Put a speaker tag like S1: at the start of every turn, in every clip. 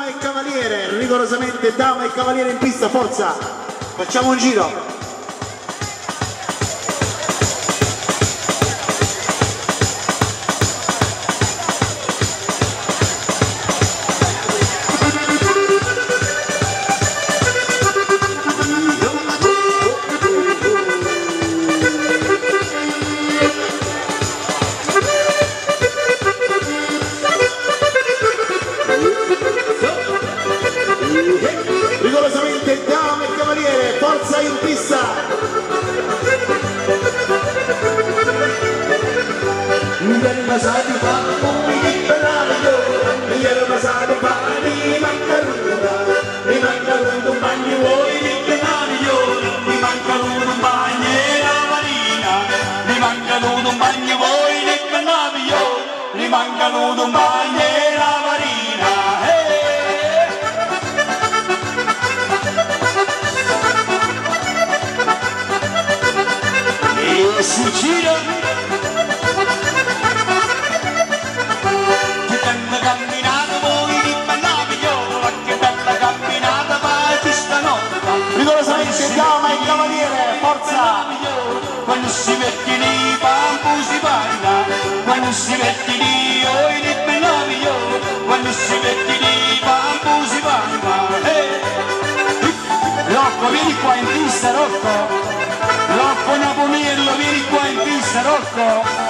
S1: dama e cavaliere, rigorosamente dama e cavaliere in pista, forza, facciamo un giro. Rigorosamente dama e cavaliere, forza in pista. Mi ero basato di penario, mi ero basato di maccaruda, mi manca un bagno vuoi di penario, mi manca un bagno e la marina, mi manca un bagno vuoi di penario, mi manca un bagno e la marina. Si gira che bella camminata voi di Bannavio, che bella camminata vai stanotte, rigorosamente dama e cavaliere, forza. Quando si mette lì bambu si parla, quando si mette lì oi di Bannavio, quando si mette lì bambu si parla. Rocco, vieni qua in pista, Rocco. Rocco Napomirlo, vieni qua in pista, Rocco!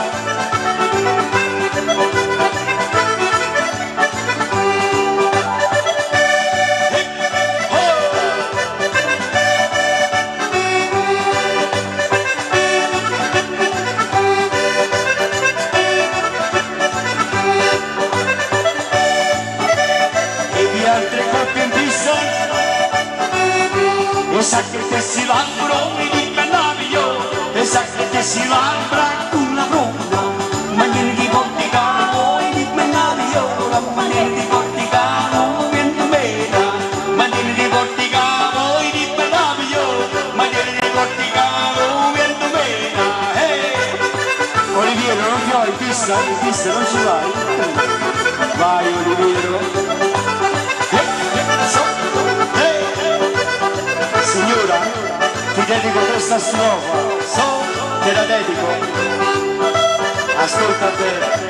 S1: E di altre coppie in pista, e sa che si lavorano di e sa che si labbra con la fronda, ma niente di porticano di Bannavio, la maniera di porticano viene mena, ma niente di porticano di Bannavio, ma niente di porticano viene mena. Oliviero, non ti ho in pista non ci vai? Vai Oliviero. Signora, ti dedico questa strofa, te la dedico, ascolta bene.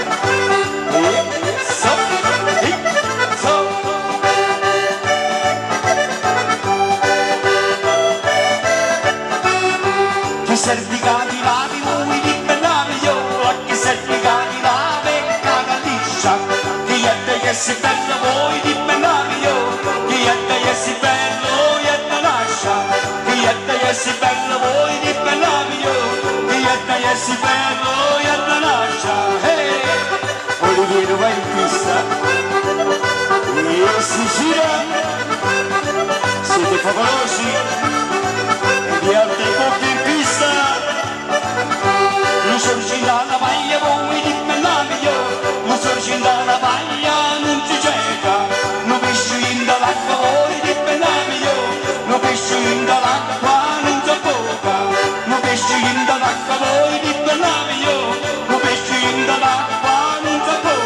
S1: Chi certicati lavi voi di Bannavio, a chi certicati lave caga liscia, chi è te che si bella voi di Bannavio, chi è te che si bello e te lascia, chi è te che si bella voi di Bannavio, chi è te che si bello e te lascia. Oliviero vai in pista e si gira, siete favolosi e di altri pochi in pista, non sorginda la maglia voi di Bannavio, non sorginda la maglia non si cerca, non pesci in dall'acqua voi di Bannavio, non pesci in dall'acqua non si poca, non pesci in dall'acqua voi di Bannavio, non pesci in dall'acqua non si poca.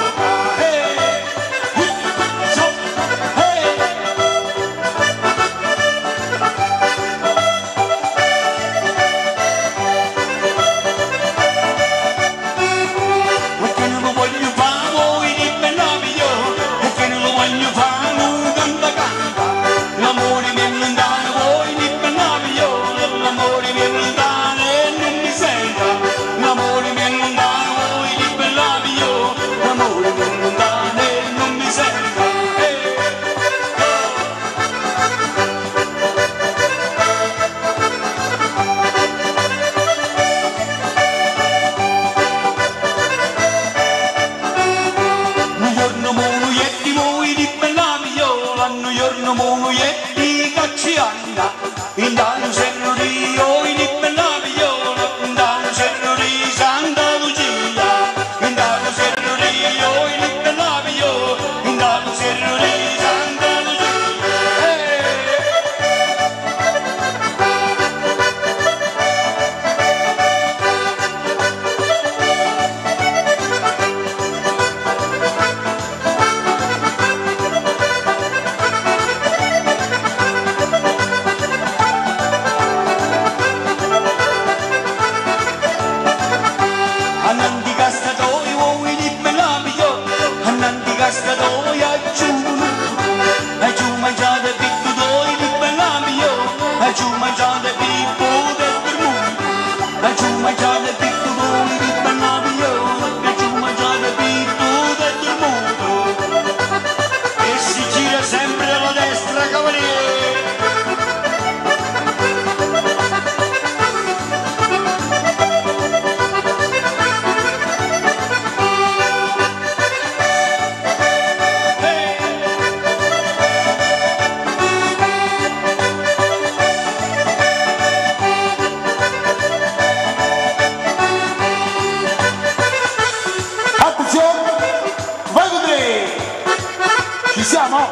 S2: Ci siamo?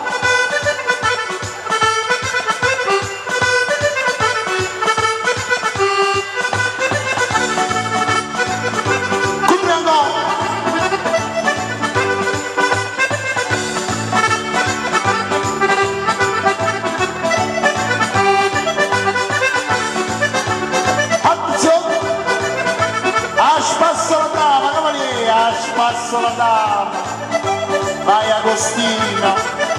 S3: Passo la dama, vai Agostina.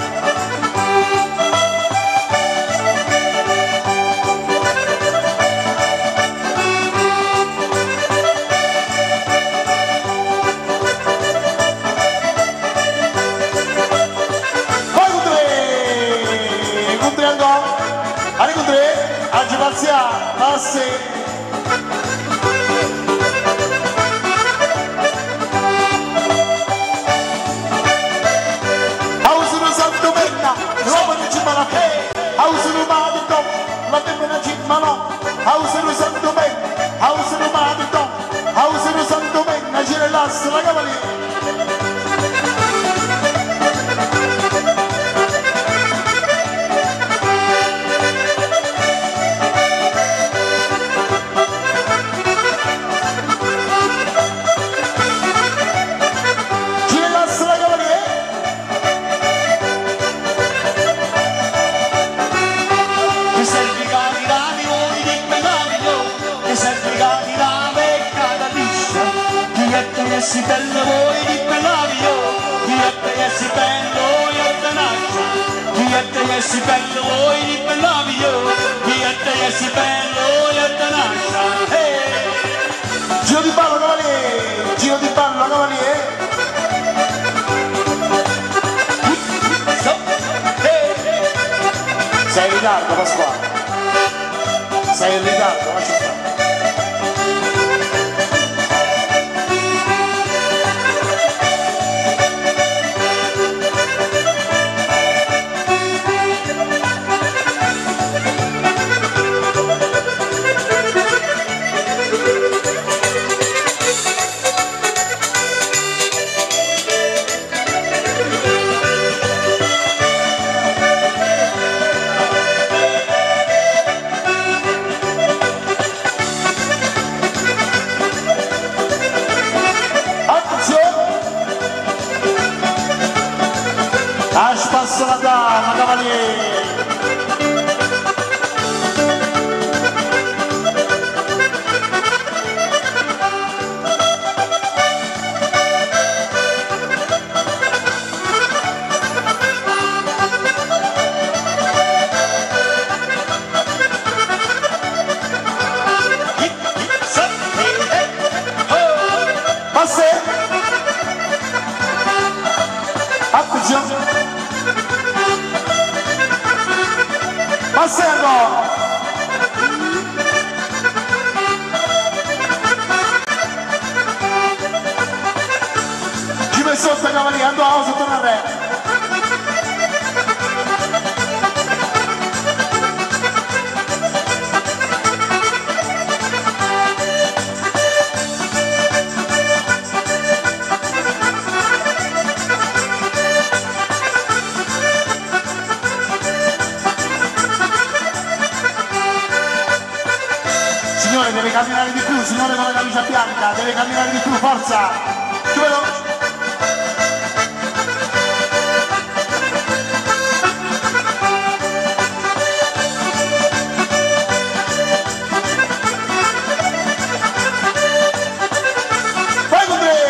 S3: Vai con tre andò, vai con tre, oggi passiamo, passi. Hausunu madidom, la femmina cimano, hausunu santo men, hausunu madidom, hausunu santo men, la girelassa, la cavaliera.
S1: Si bello voi di Bellavio, chi è te si bello io te nascio, chi è te si bello voi di Bellavio, chi è te si bello io te nascio.
S3: Giro di ballo cavaliere, giro di ballo cavaliere. Sei in ritardo Pasquale, sei in ritardo, lascia stare.
S2: Passo la dama, cavaliere.
S3: Passi. Attenzione. Passando! Ci messo sta cavaliere, andò a sotto una re. Signore deve camminare di più, signore con la camicia bianca, deve camminare di più, forza! Più veloce! Vai con te!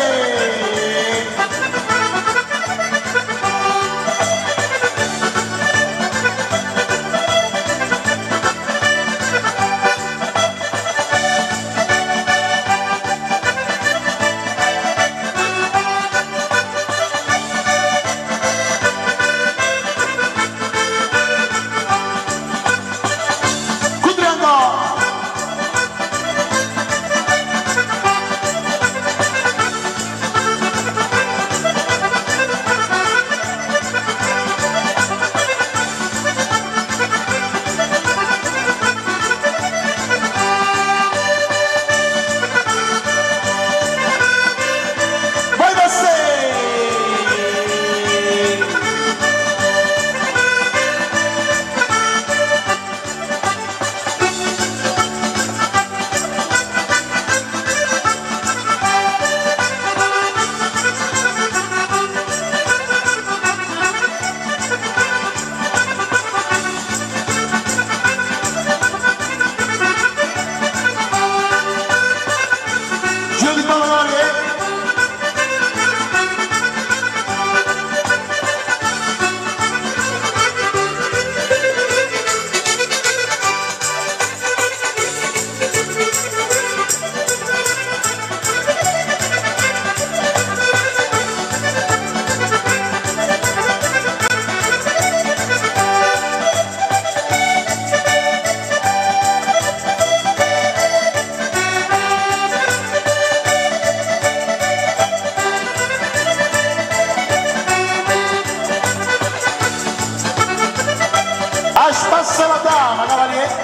S3: passa la dama, cavaliere.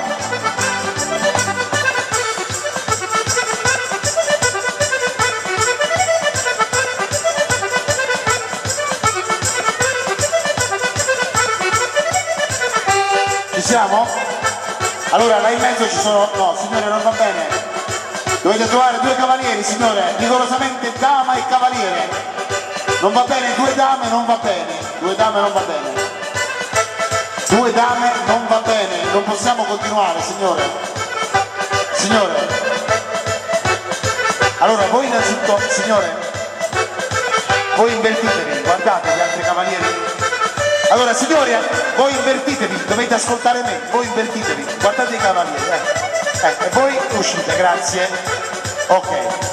S3: Ci siamo? Allora là in mezzo ci sono... No, signore, non va bene. Dovete trovare due cavalieri, signore, rigorosamente dama e cavaliere. Non va bene, due dame non va bene. Due dame non va bene. Due dame non va bene. Non possiamo continuare, signore. Signore. Allora, voi innanzitutto, signore, voi invertitevi, guardate gli altri cavalieri. Allora signori, voi invertitevi, dovete ascoltare me, voi invertitevi, guardate i cavalieri, e voi uscite, grazie. Ok.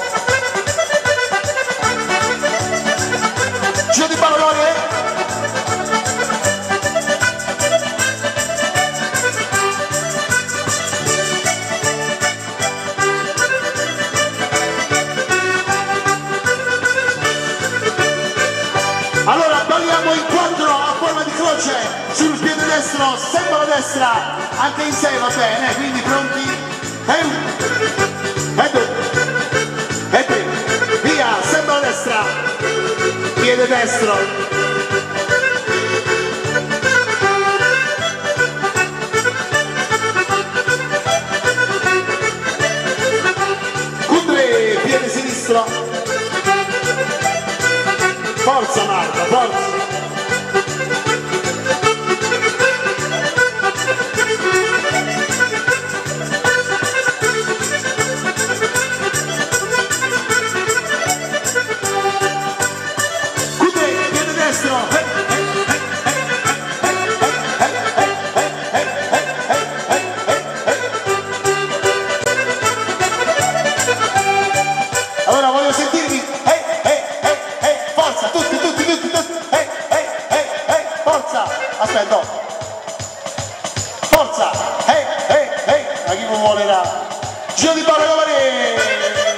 S3: Giro di pallone, Allora balliamo in quattro a forma di croce sul piede destro, sempre alla destra, anche in sei va bene, quindi pronti? E uno, e due, e tre, via, sempre alla destra, piede destro. Cudre, piede sinistro. Forza Marta, forza! Cudre, piede destro! Allora voglio sentirvi! Forza, tutti! Forza! Aspetta! Forza! Ma chi mi volerà? Giro di palla cavaliere!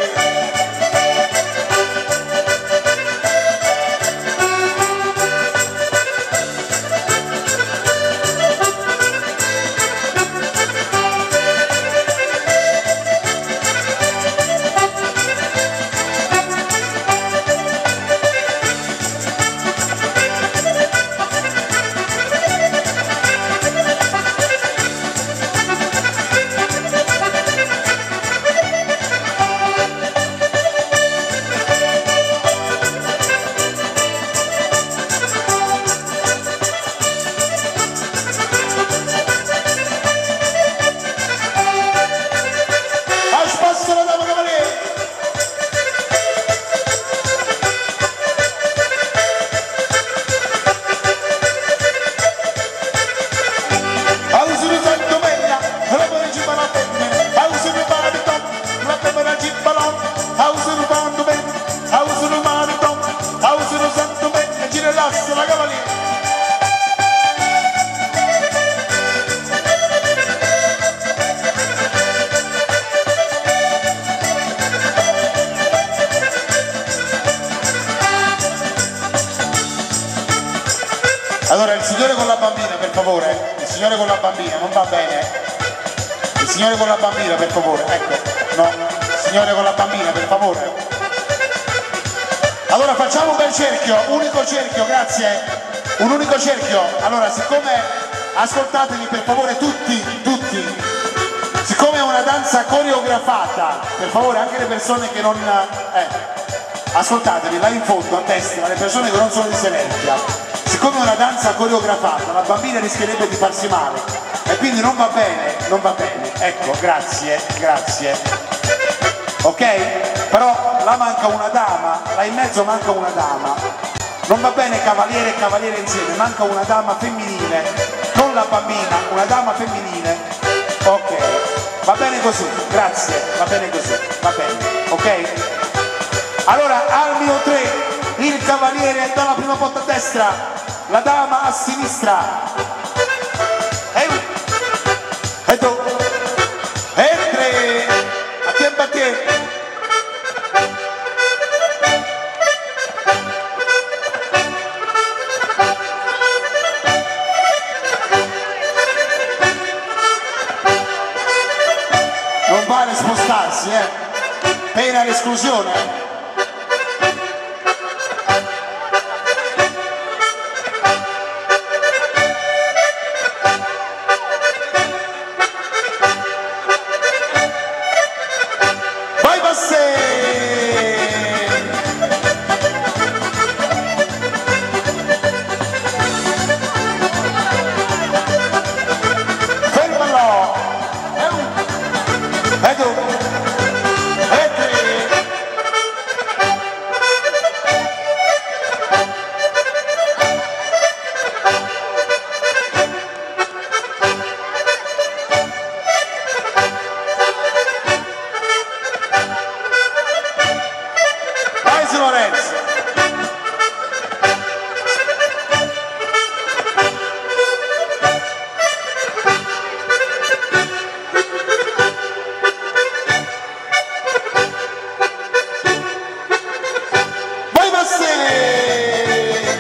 S3: Allora il signore con la bambina per favore, il signore con la bambina non va bene, il signore con la bambina per favore, ecco, no, il signore con la bambina per favore. Allora facciamo un bel cerchio, unico cerchio, grazie, un unico cerchio. Allora siccome, ascoltatemi per favore tutti, siccome è una danza coreografata, per favore anche le persone che non, ascoltatevi là in fondo a destra, le persone che non sono di Serentia. Siccome è una danza coreografata, la bambina rischierebbe di farsi male e quindi non va bene, ecco, grazie, ok? Però là manca una dama, là in mezzo manca una dama, non va bene cavaliere e cavaliere insieme, manca una dama femminile, non la bambina, una dama femminile, ok? Va bene così, grazie, va bene così, va bene, ok? Allora al mio 3 il cavaliere dà la prima botta a destra, la dama a sinistra, e 2, e 3, a tempo a te.
S2: spostarsi, pena l'esclusione. Vai Bassè! Fermalo! E tu! E tre! Vai su Lorenzo! Vai Bassè!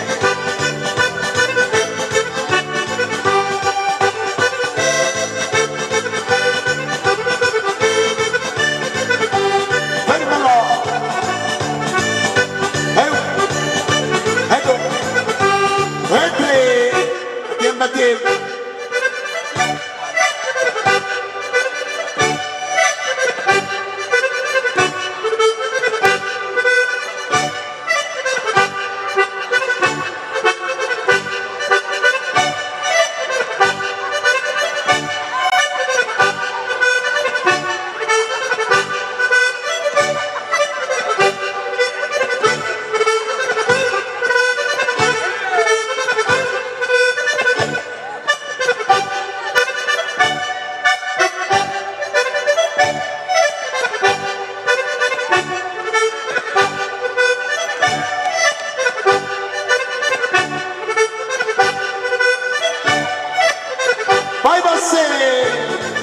S2: Fermalo! Ecco! E tre! Tiempo a tiempo! Vai Bassè!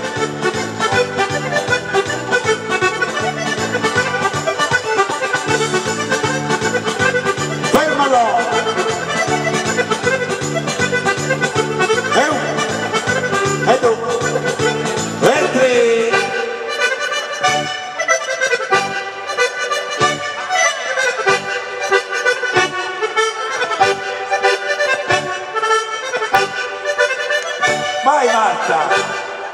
S2: Fermalo! E uno! E due! E tre! Vai Marta!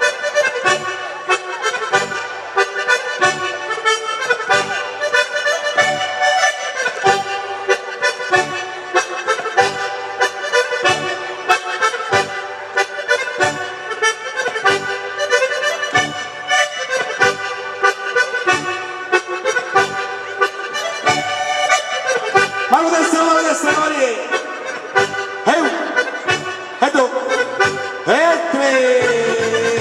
S2: Mano destra, Maria! E uno! E due! E tre!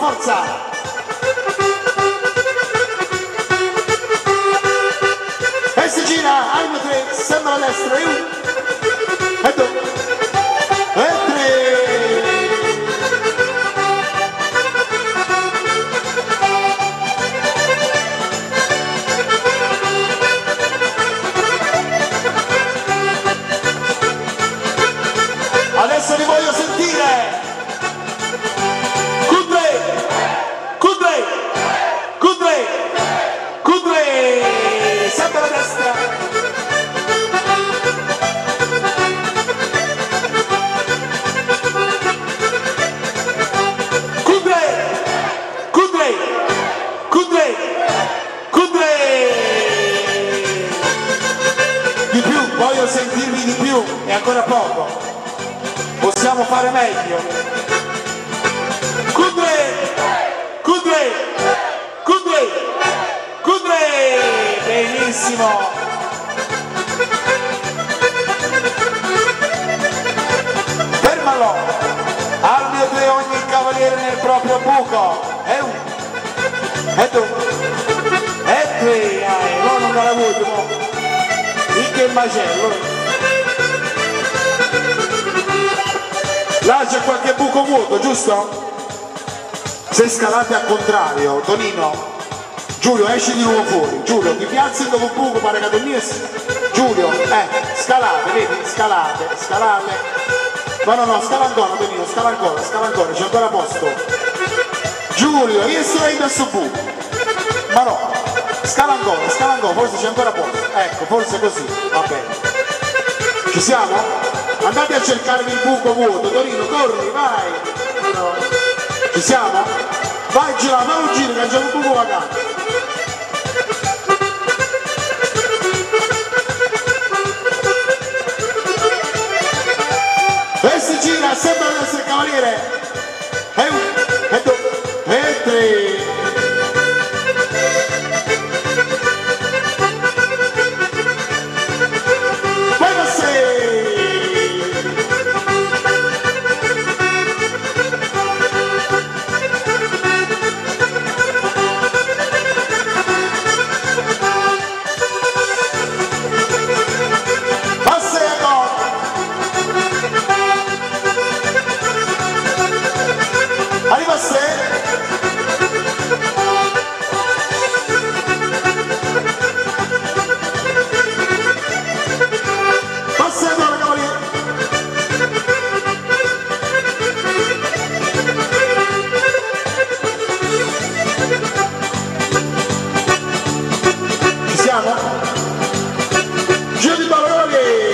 S2: forza! E si gira, anima 3, sembra a destra, e 1, e 2, e 3. Adesso vi voglio sentire! Cudre, sempre alla destra. Cudre. Di più, voglio sentirvi di più, è ancora poco. Possiamo fare meglio. Cudre, benissimo. Fermalo. Al mio 3 ogni cavaliere nel proprio buco. E 1, e 2, e 3. No, non l'ha avuto, no. In che macello. Là c'è qualche buco vuoto, giusto? Se scalate al contrario, Tonino, Giulio esci di nuovo fuori, Giulio ti piazzi in dopo buco, pare che dormissi, Giulio, scalate, vedi, scalate, no, scala ancora Tonino, scala ancora, c'è ancora posto, Giulio, io sono in questo buco, ma no, scala ancora, forse c'è ancora posto, ecco, forse così, va bene, ci siamo? Andate a cercarvi il buco vuoto, Tonino, corri, vai, no. Ci siamo? Vai, gira, fai un giro, che c'è un buco vacante. E si gira, sembra di essere cavaliere. E 1, e 2, e 3. Vai da 6. Arriva a 6. Passa allora, cavaliere. Ci siamo? Giro di ballo, cavaliere.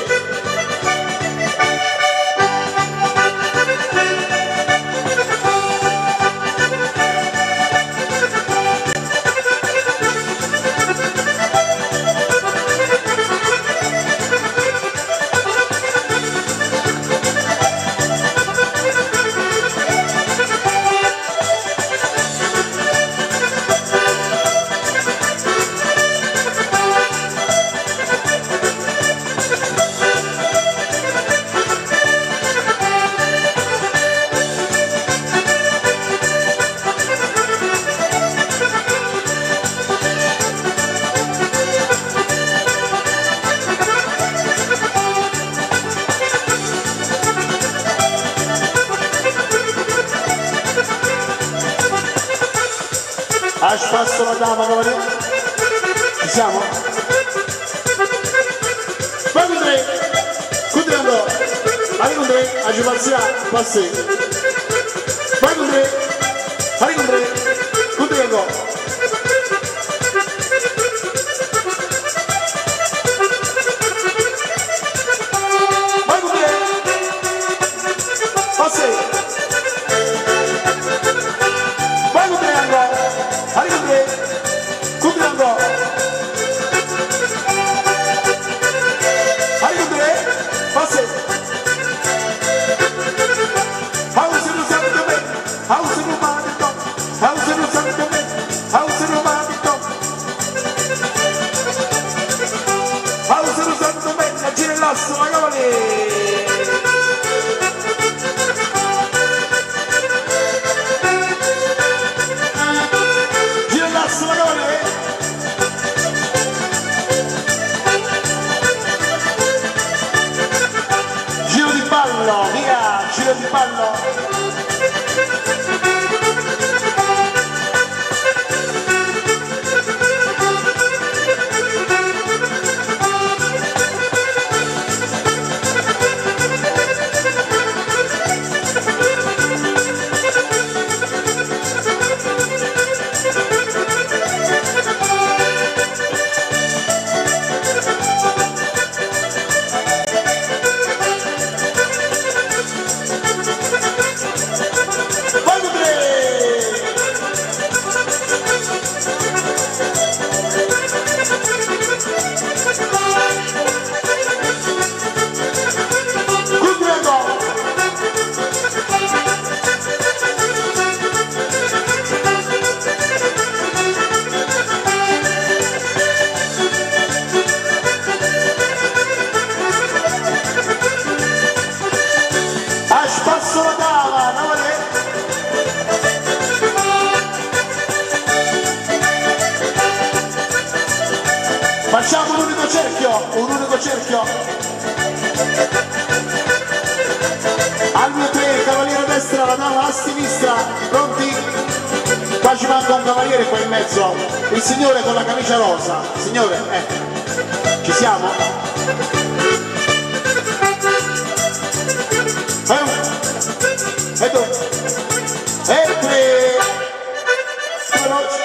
S2: A spasso la dama, cavaliere. Ci siamo? Vai con 3. Con 3 andò. Vai con 3. A Gipazia, passi. Vai con 3. Vai con 3. Con 3 andò. Vai con 3. Passi. Vai con 3 andò. Vai con 3, con 3 andò. Vai con 3, passi. House in the center, house in the body, ballo, via, giro di ballo. Facciamo un unico cerchio. Al mio 3, cavaliere a destra, la dama a sinistra, pronti? Qua ci manca un cavaliere qua in mezzo, il signore con la camicia rosa. Signore, ci siamo? E 2, e 3, veloci.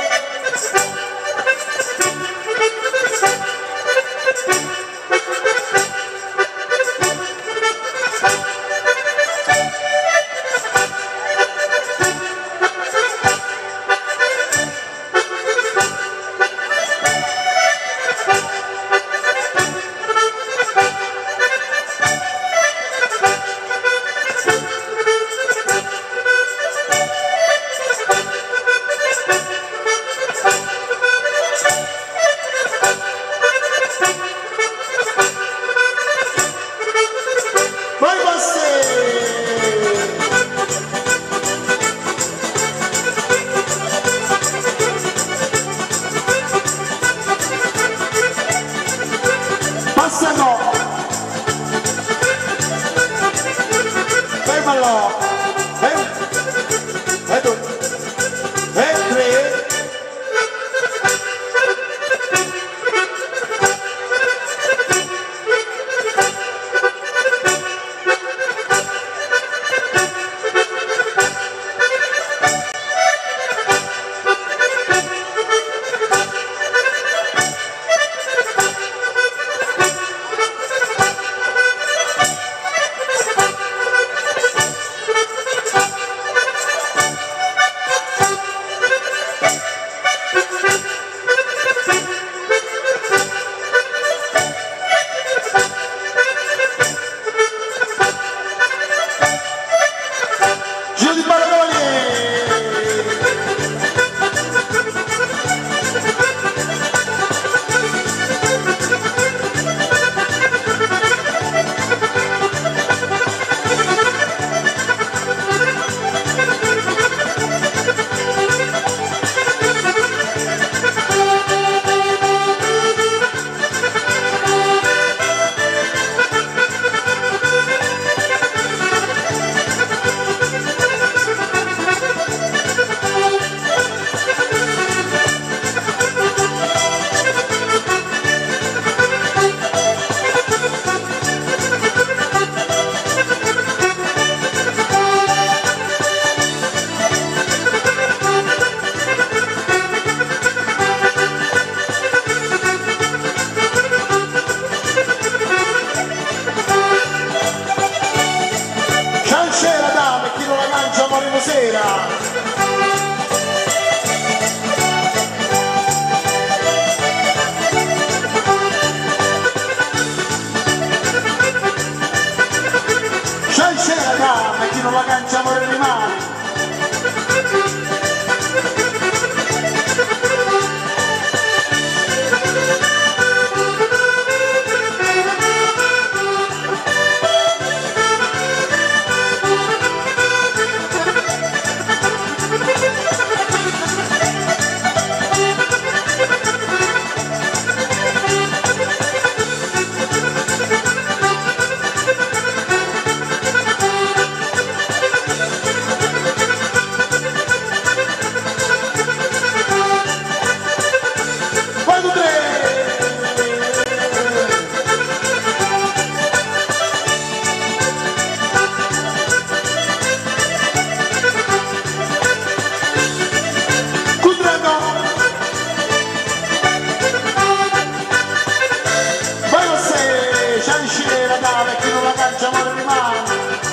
S2: amore rimane.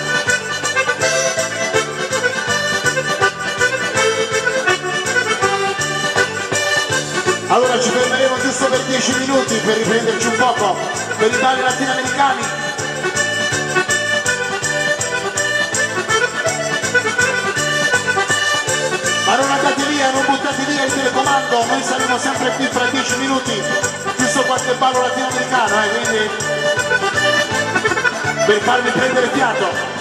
S2: Allora ci fermeremo giusto per 10 minuti per riprenderci un poco per i balli latinoamericani. Ma non andate via, non buttate via il telecomando, noi saremo sempre qui fra 10 minuti, giusto qualche ballo latinoamericano, quindi per farvi prendere fiato.